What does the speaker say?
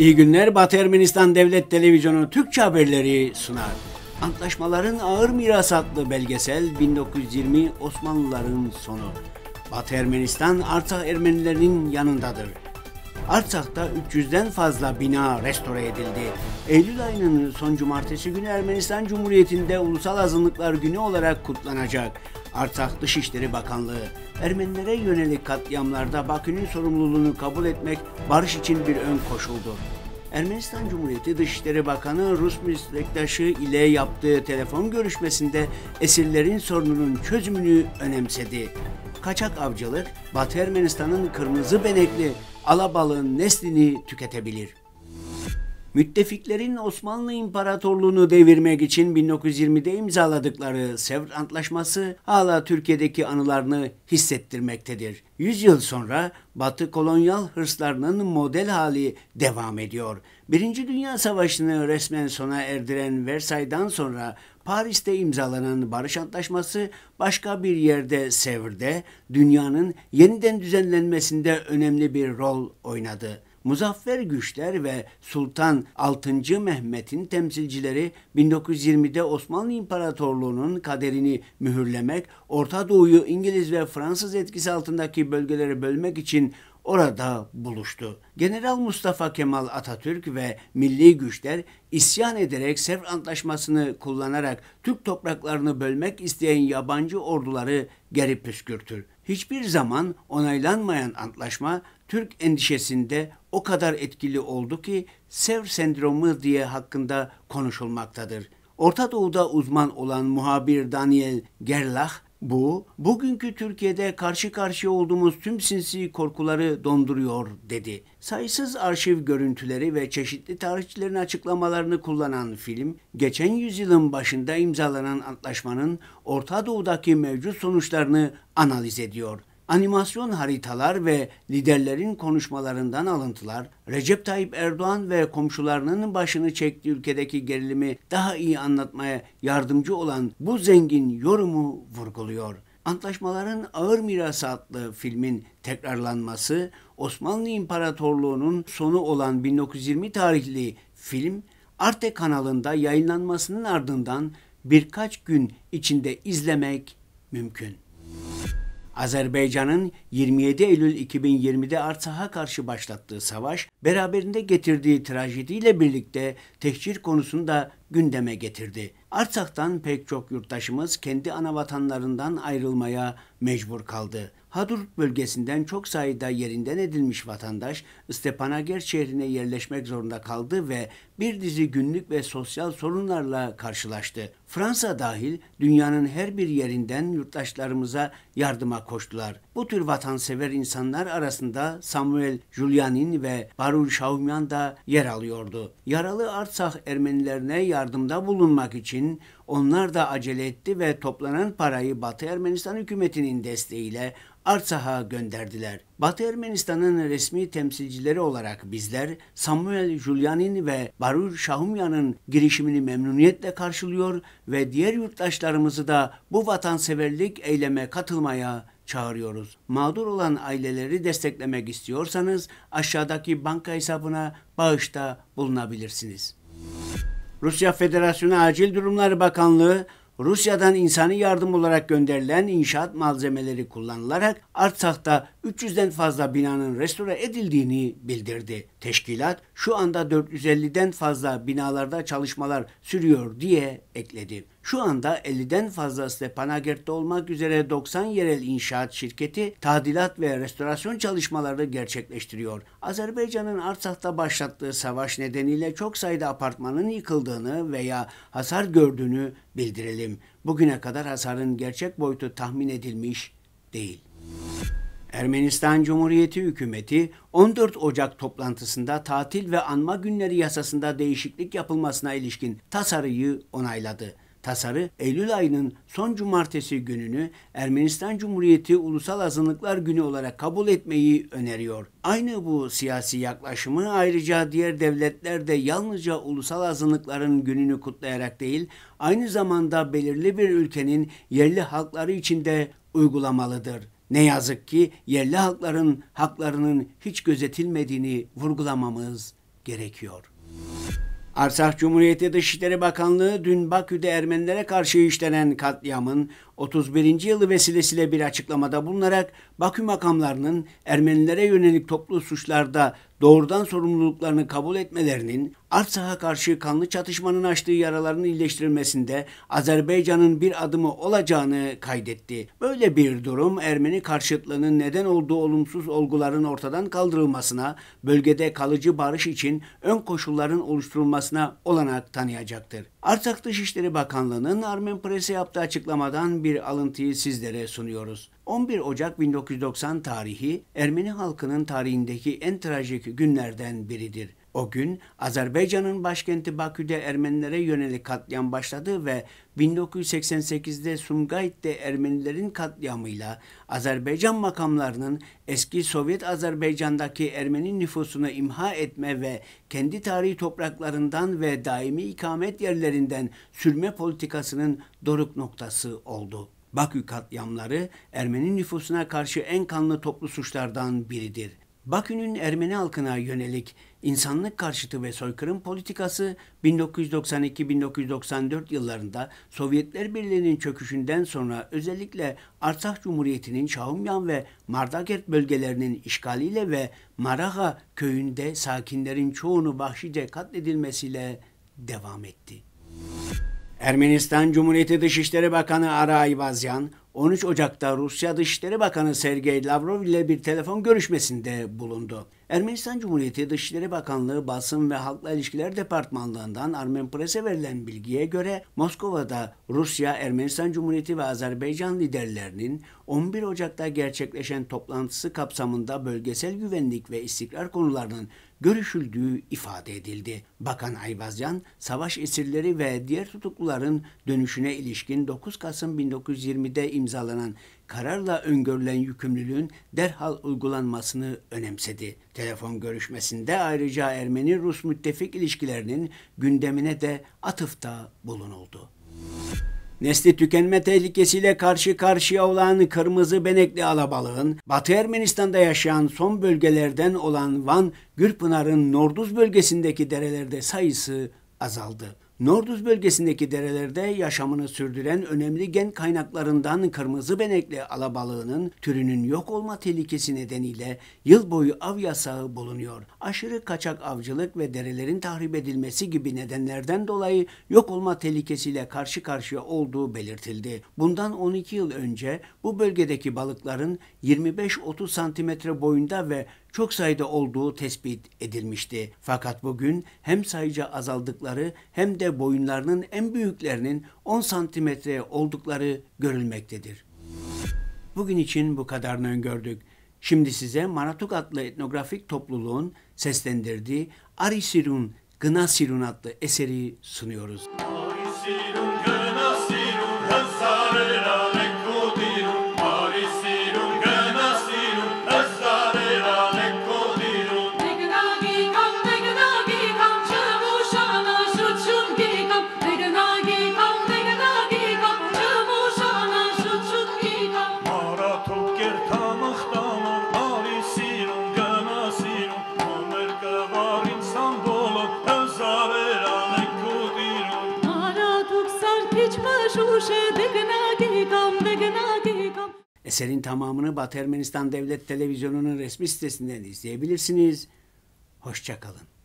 İyi günler. Batı Ermenistan Devlet Televizyonu Türkçe haberleri sunar. Antlaşmaların Ağır Mirası adlı belgesel 1920 Osmanlıların sonu. Batı Ermenistan Artsakh Ermenilerinin yanındadır. Artsak'ta 300'den fazla bina restore edildi. Eylül ayının son cumartesi günü Ermenistan Cumhuriyeti'nde Ulusal Azınlıklar Günü olarak kutlanacak. Artsakh Dışişleri Bakanlığı, Ermenilere yönelik katliamlarda Bakü'nün sorumluluğunu kabul etmek barış için bir ön koşuldur. Ermenistan Cumhuriyeti Dışişleri Bakanı Rus meslektaşı ile yaptığı telefon görüşmesinde esirlerin sorununun çözümünü önemsedi. Kaçak avcılık, Batı Ermenistan'ın kırmızı benekli alabalığın neslini tüketebilir. Müttefiklerin Osmanlı İmparatorluğunu devirmek için 1920'de imzaladıkları Sevr Antlaşması hala Türkiye'deki anılarını hissettirmektedir. 100 yıl sonra Batı kolonyal hırslarının model hali devam ediyor. Birinci Dünya Savaşı'nı resmen sona erdiren Versay'dan sonra Paris'te imzalanan Barış Antlaşması başka bir yerde Sevr'de dünyanın yeniden düzenlenmesinde önemli bir rol oynadı. Muzaffer güçler ve Sultan 6. Mehmet'in temsilcileri 1920'de Osmanlı İmparatorluğu'nun kaderini mühürlemek, Orta Doğu'yu İngiliz ve Fransız etkisi altındaki bölgelere bölmek için orada buluştu. General Mustafa Kemal Atatürk ve milli güçler isyan ederek Sevr Antlaşması'nı kullanarak Türk topraklarını bölmek isteyen yabancı orduları geri püskürtür. Hiçbir zaman onaylanmayan antlaşma Türk endişesinde o kadar etkili oldu ki Sevr sendromu diye hakkında konuşulmaktadır. Orta Doğu'da uzman olan muhabir Daniel Gerlach, bugünkü Türkiye'de karşı karşıya olduğumuz tüm sinsi korkuları donduruyor dedi. Sayısız arşiv görüntüleri ve çeşitli tarihçilerin açıklamalarını kullanan film, geçen yüzyılın başında imzalanan antlaşmanın Orta Doğu'daki mevcut sonuçlarını analiz ediyor. Animasyon haritalar ve liderlerin konuşmalarından alıntılar, Recep Tayyip Erdoğan ve komşularının başını çektiği ülkedeki gerilimi daha iyi anlatmaya yardımcı olan bu zengin yorumu vurguluyor. Antlaşmaların Ağır Mirası adlı filmin tekrarlanması, Osmanlı İmparatorluğu'nun sonu olan 1920 tarihli film, Arte kanalında yayınlanmasının ardından birkaç gün içinde izlemek mümkün. Azerbaycan'ın 27 Eylül 2020'de Artsak'a karşı başlattığı savaş, beraberinde getirdiği trajediyle birlikte tehcir konusunu da gündeme getirdi. Artsak'tan pek çok yurttaşımız kendi anavatanlarından ayrılmaya mecbur kaldı. Hadrut bölgesinden çok sayıda yerinden edilmiş vatandaş Stepanaker şehrine yerleşmek zorunda kaldı ve bir dizi günlük ve sosyal sorunlarla karşılaştı. Fransa dahil dünyanın her bir yerinden yurttaşlarımıza yardıma koştular. Bu tür vatansever insanlar arasında Samuel Julyanin ve Barul Şahumyan da yer alıyordu. Yaralı Artsakh Ermenilerine yardımda bulunmak için onlar da acele etti ve toplanan parayı Batı Ermenistan hükümetinin desteğiyle Artsak'a gönderdiler. Batı Ermenistan'ın resmi temsilcileri olarak bizler Samuel Julyanin ve Barul Şahumyan'ın girişimini memnuniyetle karşılıyor ve diğer yurttaşlarımızı da bu vatanseverlik eyleme katılmaya çağırıyoruz. Mağdur olan aileleri desteklemek istiyorsanız aşağıdaki banka hesabına bağışta bulunabilirsiniz. Rusya Federasyonu Acil Durumlar Bakanlığı, Rusya'dan insani yardım olarak gönderilen inşaat malzemeleri kullanılarak Artsak'ta 300'den fazla binanın restore edildiğini bildirdi. Teşkilat şu anda 450'den fazla binalarda çalışmalar sürüyor diye ekledi. Şu anda 50'den fazla Stepanakert'te olmak üzere 90 yerel inşaat şirketi tadilat ve restorasyon çalışmaları gerçekleştiriyor. Azerbaycan'ın Artsak'ta başlattığı savaş nedeniyle çok sayıda apartmanın yıkıldığını veya hasar gördüğünü bildirelim. Bugüne kadar hasarın gerçek boyutu tahmin edilmiş değil. Ermenistan Cumhuriyeti hükümeti 14 Ocak toplantısında tatil ve anma günleri yasasında değişiklik yapılmasına ilişkin tasarıyı onayladı. Tasarı, Eylül ayının son cumartesi gününü Ermenistan Cumhuriyeti Ulusal Azınlıklar Günü olarak kabul etmeyi öneriyor. Aynı bu siyasi yaklaşımı ayrıca diğer devletler de yalnızca ulusal azınlıkların gününü kutlayarak değil, aynı zamanda belirli bir ülkenin yerli halkları için de uygulamalıdır. Ne yazık ki yerli halkların haklarının hiç gözetilmediğini vurgulamamız gerekiyor. Artsakh Cumhuriyeti Dışişleri Bakanlığı dün Bakü'de Ermenilere karşı işlenen katliamın 31. yılı vesilesiyle bir açıklamada bulunarak Bakü makamlarının Ermenilere yönelik toplu suçlarda doğrudan sorumluluklarını kabul etmelerinin Artsak'a karşı kanlı çatışmanın açtığı yaraların iyileştirilmesinde Azerbaycan'ın bir adımı olacağını kaydetti. Böyle bir durum Ermeni karşıtlığının neden olduğu olumsuz olguların ortadan kaldırılmasına, bölgede kalıcı barış için ön koşulların oluşturulmasına olanak tanıyacaktır. Artsakh Dışişleri Bakanlığı'nın Armen Press'e yaptığı açıklamadan bir alıntıyı sizlere sunuyoruz. 11 Ocak 1990 tarihi Ermeni halkının tarihindeki en trajik günlerden biridir. O gün Azerbaycan'ın başkenti Bakü'de Ermenilere yönelik katliam başladı ve 1988'de Sumgayit'te Ermenilerin katliamıyla Azerbaycan makamlarının eski Sovyet Azerbaycan'daki Ermeni nüfusunu imha etme ve kendi tarihi topraklarından ve daimi ikamet yerlerinden sürme politikasının doruk noktası oldu. Bakü katliamları Ermeni nüfusuna karşı en kanlı toplu suçlardan biridir. Bakü'nün Ermeni halkına yönelik insanlık karşıtı ve soykırım politikası 1992-1994 yıllarında Sovyetler Birliği'nin çöküşünden sonra özellikle Artsakh Cumhuriyeti'nin Şahumyan ve Mardakert bölgelerinin işgaliyle ve Marağa köyünde sakinlerin çoğunu vahşice katledilmesiyle devam etti. Ermenistan Cumhuriyeti Dışişleri Bakanı Ara Ayvazyan, 13 Ocak'ta Rusya Dışişleri Bakanı Sergey Lavrov ile bir telefon görüşmesinde bulundu. Ermenistan Cumhuriyeti Dışişleri Bakanlığı Basın ve Halkla İlişkiler Departmanlığı'ndan Armen Press'e verilen bilgiye göre Moskova'da Rusya, Ermenistan Cumhuriyeti ve Azerbaycan liderlerinin 11 Ocak'ta gerçekleşen toplantısı kapsamında bölgesel güvenlik ve istikrar konularının görüşüldüğü ifade edildi. Bakan Ayvazyan, savaş esirleri ve diğer tutukluların dönüşüne ilişkin 9 Kasım 1920'de imzalanan kararla öngörülen yükümlülüğün derhal uygulanmasını önemsedi. Telefon görüşmesinde ayrıca Ermeni-Rus müttefik ilişkilerinin gündemine de atıfta bulunuldu. Nesli tükenme tehlikesiyle karşı karşıya olan kırmızı benekli alabalığın Batı Ermenistan'da yaşayan son bölgelerden olan Van, Gürpınar'ın Norduz bölgesindeki derelerde sayısı azaldı. Norduz bölgesindeki derelerde yaşamını sürdüren önemli gen kaynaklarından kırmızı benekli alabalığının türünün yok olma tehlikesi nedeniyle yıl boyu av yasağı bulunuyor. Aşırı kaçak avcılık ve derelerin tahrip edilmesi gibi nedenlerden dolayı yok olma tehlikesiyle karşı karşıya olduğu belirtildi. Bundan 12 yıl önce bu bölgedeki balıkların 25-30 santimetre boyunda ve çok sayıda olduğu tespit edilmişti. Fakat bugün hem sayıca azaldıkları hem de boyunlarının en büyüklerinin 10 santimetre oldukları görülmektedir. Bugün için bu kadarını öngördük. Şimdi size Maratuk adlı etnografik topluluğun seslendirdiği Arisirun, Gınasirun adlı eseri sunuyoruz. Eserin tamamını Batı Ermenistan Devlet Televizyonu'nun resmi sitesinden izleyebilirsiniz. Hoşça kalın.